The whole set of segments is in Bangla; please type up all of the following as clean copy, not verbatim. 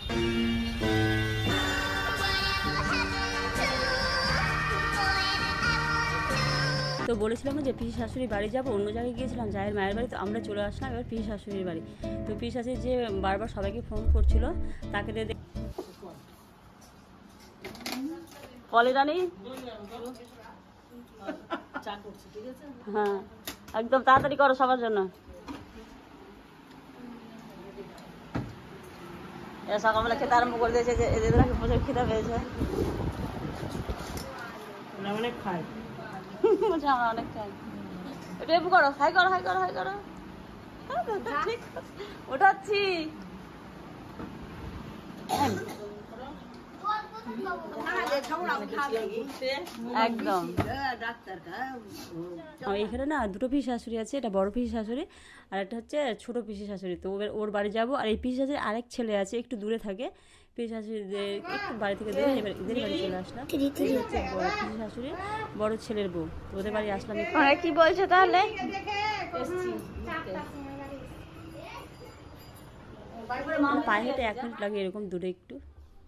তো বলেছিলাম যে পিসি শাশুড়ির বাড়ি যাবো, অন্য জায়গায় গিয়েছিলাম জায়ের মায়ের বাড়ি, তো আমরা চলে আসলাম এবার পিসি শাশুড়ির বাড়ি। তো পিসি শাশুড়ি যে বারবার সবাইকে ফোন করছিল তাকে পলিরানি, হ্যাঁ একদম তাড়াতাড়ি করো সবার জন্য। সকালবেলা খেতে আরম্ভ করে দিয়েছে যে এদের প্রচুর খিদা পেয়েছে। অনেক খাই, আমরা অনেক খাই। একটু এপু করো, হাই করো, হাই করো, হাই করো। ঠিক ওঠাচ্ছি। একদম এখানে না দুটো পিসি শাশুড়ি আছে, এটা বড় পিসি শাশুড়ি আর একটা হচ্ছে ছোট পিসি শাশুড়ি। তো ওর বাড়ি যাবো। আর এই পিসি শাশুড়ির আরেক ছেলে আছে, একটু দূরে থাকে। পিসি শাশুড়িদের একটু বাড়ি থেকে দূরে, এবার এদের বাড়ি চলে আসলাম। হচ্ছে বড় পিসি শাশুড়ি বড় ছেলের বউ, তো ওদের বাড়ি আসলাম। কি বলছো তাহলে? পায়ে হেঁটে 1 মিনিট লাগে এরকম দূরে একটু।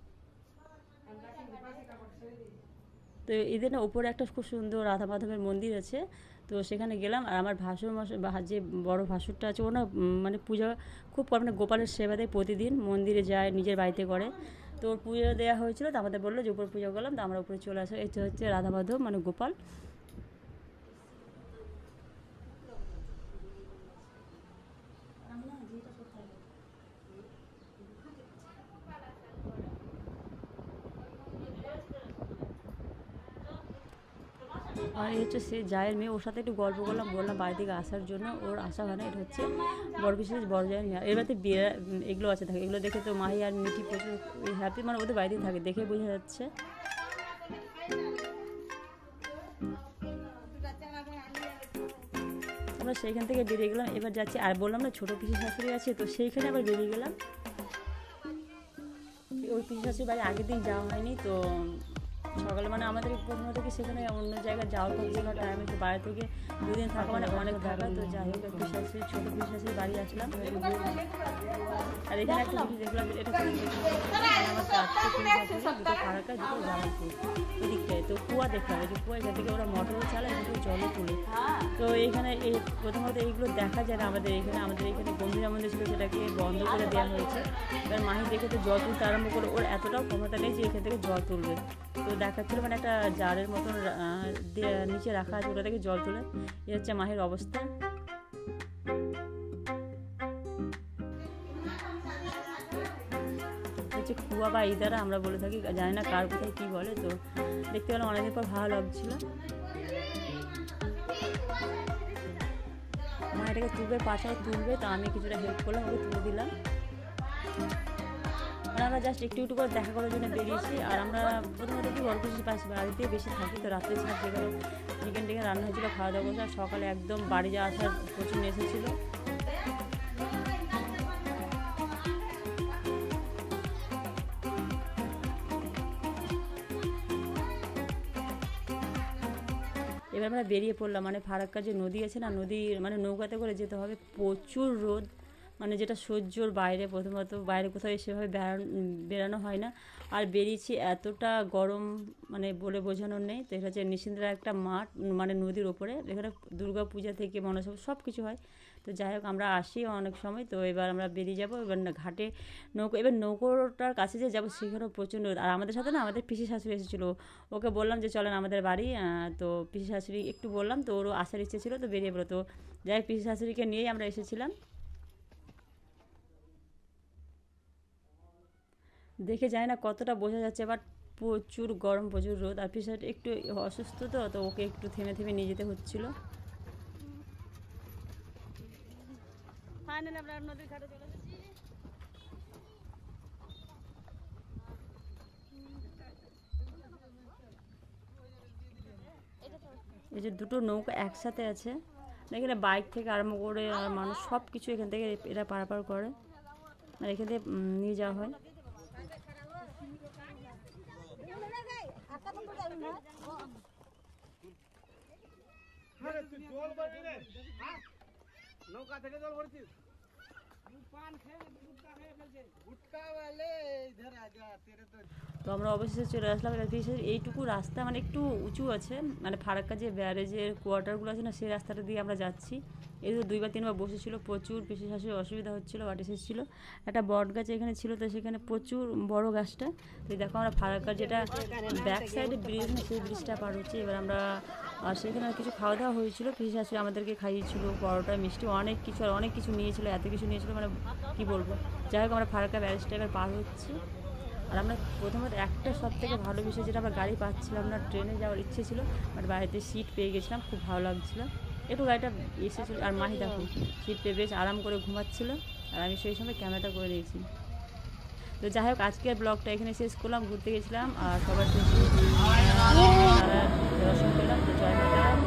তো এদের না উপরে একটা খুব সুন্দর রাধা মাধবের মন্দির আছে, তো সেখানে গেলাম। আর আমার ভাসুর মশাই যে বড় ভাসুরটা আছে ও না মানে পূজা খুব মানে গোপালের সেবা দেয়, প্রতিদিন মন্দিরে যায়, নিজের বাড়িতে করে। তো ওর পুজো দেওয়া হয়েছিল, তো আমাদের বললো যে উপরে পুজো করলাম, তো আমরা উপরে চলে আসি। এটা হচ্ছে রাধা মাধব মানে গোপাল। আর এই হচ্ছে সে জায়ের মেয়ে, ওর সাথে একটু গল্প করলাম, বললাম বাড়ি থেকে আসার জন্য। ওর আসা হয় না। এটা হচ্ছে বড় বিশেষ বড় জায়ের মেয়ে। এর বাড়িতে বিয়ে এগুলো আছে থাকে, এগুলো দেখে তো মাহি আর মিঠি প্রচুর হ্যাপি, মানে ওদের বাড়িতেই থাকে, দেখে বোঝা যাচ্ছে। আমরা সেইখান থেকে বেরিয়ে গেলাম, এবার যাচ্ছি। আর বললাম না ছোটো পিসি শাশুড়ি আছে, তো সেইখানে আবার বেরিয়ে গেলাম। ওই পিসি শাশুড়ির বাড়ি আগের দিন যাওয়া হয়নি, তো সকালে মানে আমাদের প্রথমত কি সেখানে অন্য জায়গায় যাওয়ার হচ্ছে না, টাইমে তো বাইরে থেকে 2 দিন থাকা মানে অনেক থাকা। তো যাই হোক পিসি শাশুড়ি ছোটো পিসি শাশুড়ির বাড়ি আসলাম। আর এখানে একটা জিনিস দেখলাম, এটা আমার 4টে পিসি শাশুড়ি, 2টো ফারাক্কা, 2টো জামালপুর এদিকটায়। তো কুয়া দেখলাম, এই যে কুয়া, এখান থেকে ওরা মোটরও চালায়, 2টো জলও তুলে। তো এইখানে এই প্রথমত এইগুলো দেখা যায় না আমাদের এখানে। আমাদের এখানে গম্ভীরা মন্দির ছিল, সেটাকে বন্ধ করে দেওয়া হয়েছে। এবার মাহি দেখে তো জল তুলতে আরম্ভ করে, ওর এতটাও ক্ষমতা নেই যে এখান থেকে জল তুলবে। তো দেখাচ্ছিল মানে একটা জারের মতন নিচে রাখা আছে, ওটা থেকে জল তুলে। এ হচ্ছে মাহির অবস্থা। হচ্ছে কুয়া বা ইদারা আমরা বলে থাকি, জানি না কার কোথায় কী বলে। তো দেখতে পেলাম অনেকদিন পর ভালো লাগছিল। মা এটাকে তুলবে, পাশায় তুলবে, তো আমি কিছুটা হেল্প করলাম, ওকে তুলে দিলাম। আর আমরা জাস্ট একটু একটু করে দেখা করার জন্য বেরিয়েছি। আর আমরা প্রথমত কি বড় কিছু পাশে বাড়িতে বেশি থাকি, তো রাত্রে ছাড় যেগুলো চিকেন টিকেন রান্না হয়েছিল, খাওয়া দাওয়া করছে। আর সকালে একদম বাড়ি যাওয়া আসার প্রচুর এসেছিলো। এবার আমরা বেরিয়ে পড়লাম, মানে ফারাক্কা যে নদী আছে না, নদীর মানে নৌকাতে করে যেতে হবে। প্রচুর রোদ, মানে যেটা সহ্যর বাইরে। প্রথমত বাইরে কোথাও সেভাবে বেরানো হয় না। আর বেরিয়েছি, এতটা গরম মানে বলে বোঝানোর নেই। তো এটা হচ্ছে নিশিন্দ্রা একটা মাঠ, মানে নদীর ওপরে, এখানে দুর্গা পূজা থেকে মনসা সব কিছু হয়। তো যাই হোক আমরা আসি অনেক সময়। তো এবার আমরা বেরিয়ে যাবো, এবার ঘাটে নৌকো, এবার নৌকোটার কাছে যে যাবো সেখানেও প্রচণ্ড। আর আমাদের সাথে না আমাদের পিসি শাশুড়ি এসেছিলো, ওকে বললাম যে চলেন আমাদের বাড়ি। তো পিসি শাশুড়ি একটু বললাম, তো ওরও আসার ইচ্ছে ছিল, তো বেরিয়ে পড়ো। তো যাই পিসি শাশুড়িকে নিয়েই আমরা এসেছিলাম। দেখে যায় না কতটা বোঝা যাচ্ছে, বাট প্রচুর গরম, প্রচুর রোদ। আর পিসি একটু অসুস্থ, তো ওকে একটু থেমে থেমে নিয়ে যেতে হচ্ছিলো। ফাইনালি আমরা নদীর ঘাটে চলে এসেছি। এই যে 2টো নৌকা একসাথে আছে, এখানে বাইক থেকে আরম্ভ করে আর মানুষ সব কিছু এখান থেকে এরা পারাপার করে, আর এখান থেকে নিয়ে যাওয়া হয়। নৌকা থেকে জল ভরছিস? পান খেয়ে গুটকা খেয়ে ফেলছে। গুটকা वाले তো আমরা অবশেষে চলে আসলাম। এবার বিশেষ এইটুকু রাস্তা মানে একটু উঁচু আছে, মানে ফারাক্কা যে ব্যারেজের কোয়ার্টারগুলো আছে না, সেই রাস্তাটা দিয়ে আমরা যাচ্ছি। এই তো 2 বা 3 বার বসেছিল, প্রচুর পিসি শাশুড়ি অসুবিধা হচ্ছিলো, বাট এসেছিলো। একটা বট গাছ এখানে ছিল, তো সেখানে প্রচুর বড় গাছটা। তো দেখো আমরা ফারাক্কার যেটা ব্যাক সাইডে ব্রিজ না, সেই ব্রিজটা পার হচ্ছে। এবার আমরা সেখানে কিছু খাওয়া দাওয়া হয়েছিল, পিসি শাশুড়ি আমাদেরকে খাইয়েছিল পরোটা মিষ্টি অনেক কিছু, আর অনেক কিছু নিয়েছিল, এত কিছু নিয়েছিল মানে কী বলবো। যাই হোক আমরা ফারাক্কা ব্যারেজটা এবার পার হচ্ছি। আর আমরা প্রথমত একটা সব থেকে ভালো বিষয় যেটা আমরা গাড়ি পাচ্ছিলাম না, ট্রেনে যাওয়ার ইচ্ছে ছিল, বাট বাড়িতে সিট পেয়ে গেছিলাম, খুব ভালো লাগছিলো। একটু গাড়িটা এসেছিলো, আর মাহি দেখো সিট পেয়ে বেশ আরাম করে ঘুমাচ্ছিলো, আর আমি সেই সময় ক্যামেরাটা করে নিয়েছি। তো যাই হোক আজকের ব্লগটা এখানে শেষ করলাম। ঘুরতে গেছিলাম আর সবার শেষে তারা দর্শন করলাম। তো জয় মাতা।